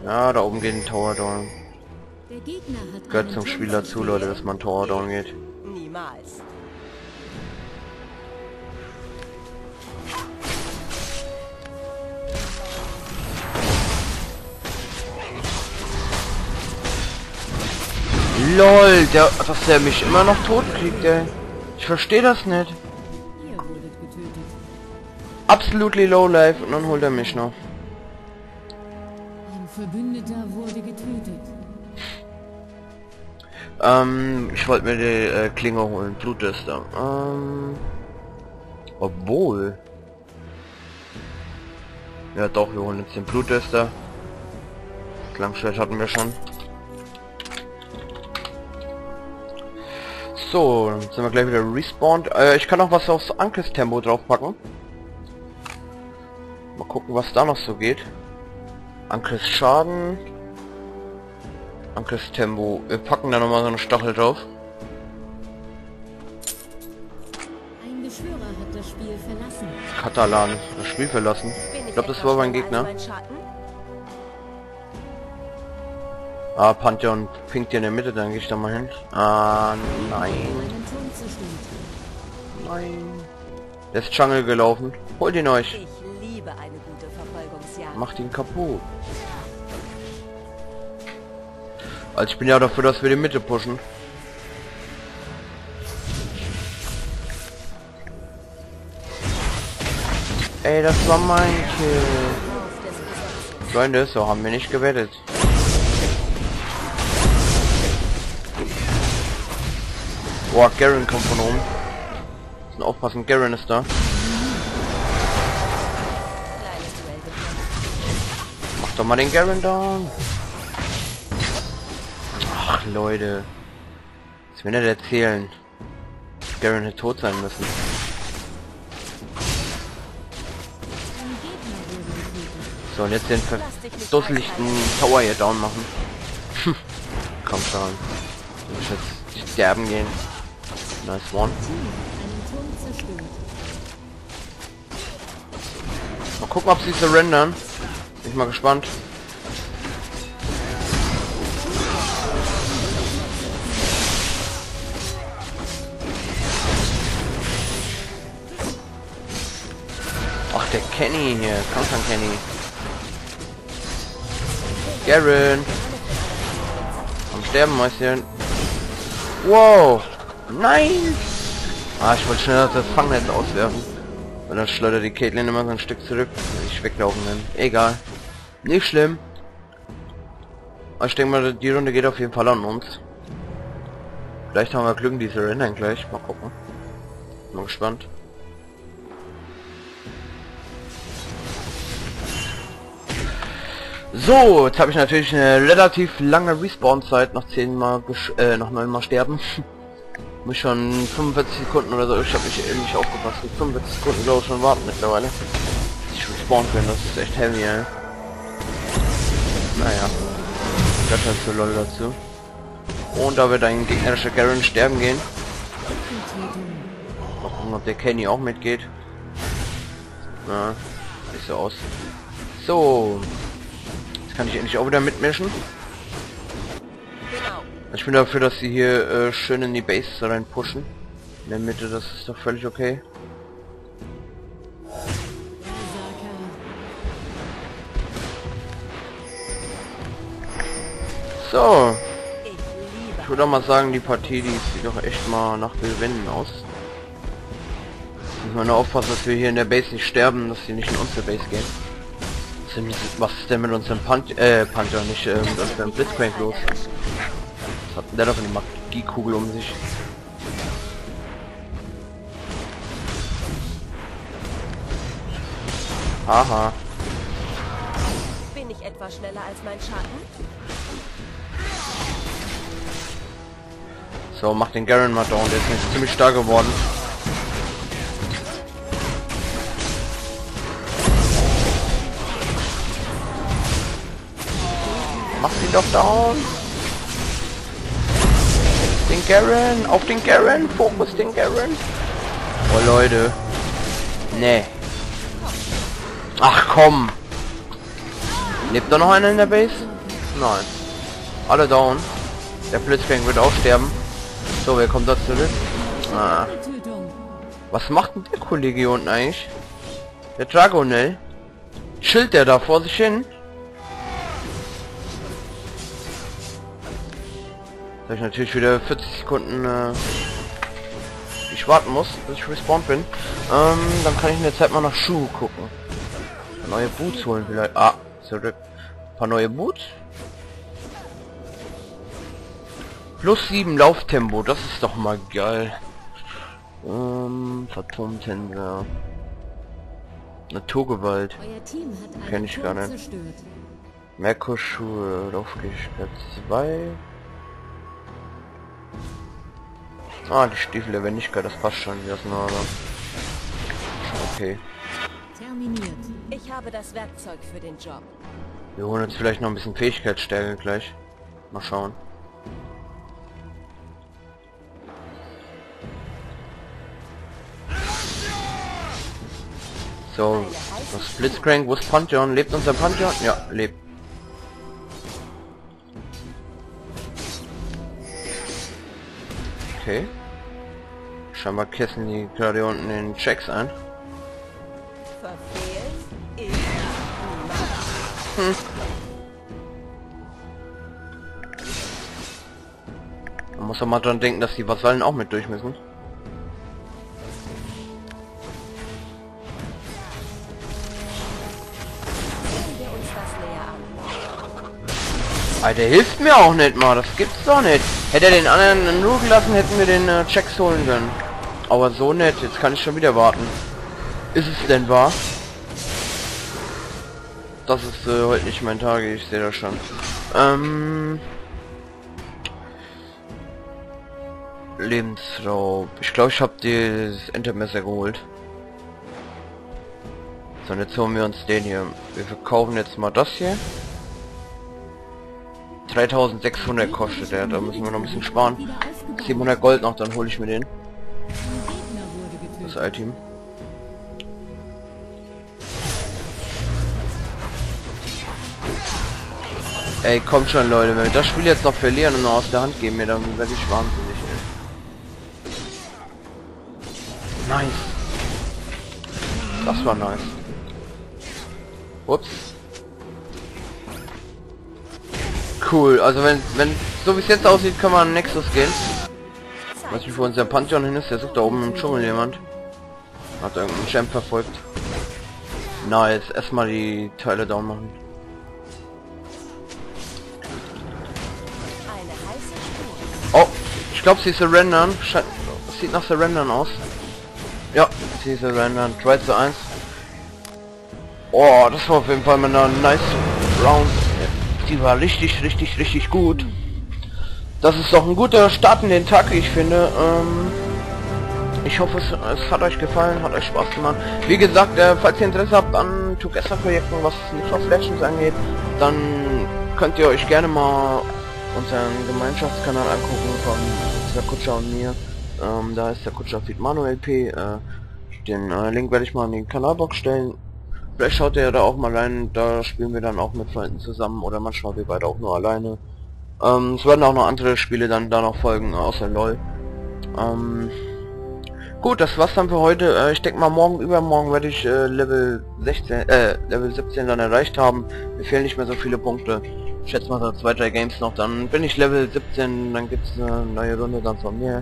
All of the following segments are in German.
Ja, da oben geht ein Tower down. Der Gegner hat Gehört einen zum Turm Spiel dazu, Leute, dass man Tower down geht. Niemals. LOL, dass der mich immer noch tot kriegt, ey. Ich verstehe das nicht. Ihr wurdet getötet. Absolutely low life und dann holt er mich noch. Ein Verbündeter wurde getötet. Ich wollte mir die Klinge holen, Blutdüster. Obwohl. Ja doch, wir holen jetzt den Blutdüster. Das Langschwert hatten wir schon. So, dann sind wir gleich wieder respawned. Ich kann auch was aufs Angriffstempo draufpacken. Mal gucken, was da noch so geht. Angriffsschaden. Angriffstempo. Wir packen da nochmal so eine Stachel drauf. Ein Beschwörer hat das Spiel verlassen. Katalan. Das Spiel verlassen. Ich glaube, das war mein Gegner. Ah, Pantheon pinkt hier in der Mitte, dann gehe ich da mal hin. Ah, nein. Einen Turm zerstört. Nein. Der ist Jungle gelaufen. Holt ihn euch. Ich liebe eine gute Verfolgungsjagd. Macht ihn kaputt. Also ich bin ja dafür, dass wir die Mitte pushen. Ey, das war mein Kill. Freunde, so haben wir nicht gewettet. Boah, Garen kommt von oben. Müssen aufpassen, Garen ist da. Mach doch mal den Garen down. Ach Leute. Das will nicht erzählen. Garen hätte tot sein müssen. Ein Gegner wurde getötet. So, und jetzt den verdusselichten Tower hier down machen. Komm schon. Ich muss jetzt sterben gehen. Nice one. Einen Turm zerstört. Mal gucken, ob sie surrendern. Bin ich mal gespannt. Ach, der Kenny hier. Komm schon, Kenny. Garen. Am Sterben, Mäuschen. Wow. Nein. Ah, ich wollte schnell das Fangnetz auswerfen. Und dann schleudert die Caitlyn immer so ein Stück zurück, wenn ich weglaufen bin. Egal. Nicht schlimm. Aber ich denke mal, die Runde geht auf jeden Fall an uns. Vielleicht haben wir Glück in diese Rennen gleich. Mal gucken. Bin mal gespannt. So, jetzt habe ich natürlich eine relativ lange Respawn-Zeit nach 9 Mal sterben. Muss schon 45 Sekunden oder so, ich habe mich eben nicht aufgepasst. 45 Sekunden glaube ich schon warten mittlerweile. Bis ich respawn bin, das ist echt heavy, ey. Naja. Das halt so lol dazu. Und da wird ein gegnerischer Garen sterben gehen. Mal gucken, ob der Kenny auch mitgeht. Na, sieht so aus. So. Jetzt kann ich endlich auch wieder mitmischen. Ich bin dafür, dass sie hier schön in die Base rein pushen. In der Mitte, das ist doch völlig okay. So. Ich würde auch mal sagen, die Partie, die sieht doch echt mal nach Gewinnen aus. Müssen wir nur aufpassen, dass wir hier in der Base nicht sterben, dass sie nicht in unsere Base gehen. Was ist denn mit unserem Panther nicht mit unserem Blitzcrank los? Was hat denn der doch eine Magiekugel um sich? Aha. Bin ich etwa schneller als mein Schatten? So, mach den Garen mal down, der ist jetzt ziemlich stark geworden. Mach sie doch down. Den Garen, auf den Garen, Fokus den Garen. Oh Leute. Nee. Ach komm. Lebt da noch einer in der Base? Nein. Alle down. Der Blitzcrank wird auch sterben. So, wer kommt da zurück? Ah. Tötung. Was macht denn der Kollege hier unten eigentlich? Der Dragonel? Chillt der da vor sich hin? Da ich natürlich wieder 40 Sekunden ich warten muss, bis ich respawned bin. Dann kann ich in der Zeit mal nach Schuhe gucken. Neue Boots holen vielleicht. Ah, zurück. Ein paar neue Boots. Plus 7 Lauftempo, das ist doch mal geil. Phantomtänzer. Naturgewalt. Euer Team hat einen Kenn ich gar Turm nicht. zerstört. Merkurschuhe, Laufgeschwindigkeit 2. Ah, die Stiefel der Wendigkeit, das passt schon, wie das nur, aber... Okay. Terminiert. Ich habe das Werkzeug für den Job. Wir holen jetzt vielleicht noch ein bisschen Fähigkeitsstärke gleich. Mal schauen. So, das Blitzcrank, wo ist Pantheon? Lebt unser Pantheon? Ja, lebt. Okay. Scheinbar kessen die gerade hier unten den Checks ein. Verfehlt ist Man muss doch mal dran denken, dass die Vasallen auch mit durch müssen. Sehen wir uns das näher an. Alter, der hilft mir auch nicht mal, das gibt's doch nicht. Hätte er den anderen nur gelassen, hätten wir den Checks holen können. Aber so nett, jetzt kann ich schon wieder warten. Ist es denn wahr? Das ist heute nicht mein Tag, ich sehe das schon. Lebensraub. Ich glaube, ich habe das Entermesser geholt. So, und jetzt holen wir uns den hier. Wir verkaufen jetzt mal das hier. 3600 kostet der, da müssen wir noch ein bisschen sparen. 700 Gold noch, dann hole ich mir den. Ein Gegner wurde getötet. Das Item. Ey, kommt schon Leute, wenn wir das Spiel jetzt noch verlieren und noch aus der Hand geben, mir dann werde ich wahnsinnig, ey. Nice. Das war nice. Ups. Cool, also wenn so wie es jetzt aussieht, kann man Nexus gehen. Was mich vor uns der Pantheon hin ist, der sucht da oben im Dschungel jemand. Hat irgendeinen Champ verfolgt. Nice, erstmal die Teile down machen. Eine heiße Spur. Oh, ich glaube sie surrendern. Sieht nach surrendern aus. Ja, sie surrendern. 3:1. Oh, das war auf jeden Fall mal eine nice Round. Die war richtig gut. Das ist doch ein guter Start in den Tag, wie ich finde. Ich hoffe, es hat euch gefallen, hat euch Spaß gemacht. Wie gesagt, falls ihr Interesse habt an Tugesa-Projekten, was League of Legends angeht, dann könnt ihr euch gerne mal unseren Gemeinschaftskanal angucken von der Kutscher und mir. Da ist der Kutscher Feed Manuel P. Den Link werde ich mal in die Kanalbox stellen. Vielleicht schaut ihr da auch mal rein, da spielen wir dann auch mit Freunden zusammen oder manchmal wir beide auch nur alleine. Es werden auch noch andere Spiele dann da noch folgen, außer LOL. Gut, das war's dann für heute. Ich denke mal übermorgen werde ich Level 17 dann erreicht haben. Mir fehlen nicht mehr so viele Punkte. Ich schätze mal so 2-3 Games noch, dann bin ich Level 17, dann gibt's eine neue Runde dann von mir.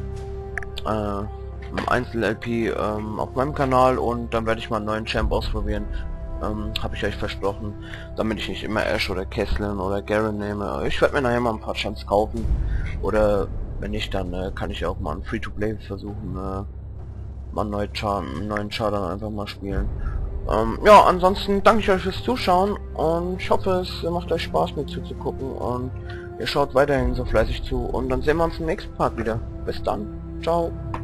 Im Einzel-LP auf meinem Kanal und dann werde ich mal einen neuen Champ ausprobieren. Habe ich euch versprochen, damit ich nicht immer Ash oder Kesslin oder Garen nehme. Ich werde mir nachher mal ein paar Champs kaufen oder wenn nicht, dann kann ich auch mal einen Free-to-Play versuchen, mal einen neuen Char dann einfach mal spielen. Ja, ansonsten danke ich euch fürs Zuschauen und ich hoffe, es macht euch Spaß mir zuzugucken und ihr schaut weiterhin so fleißig zu und dann sehen wir uns im nächsten Part wieder. Bis dann, ciao.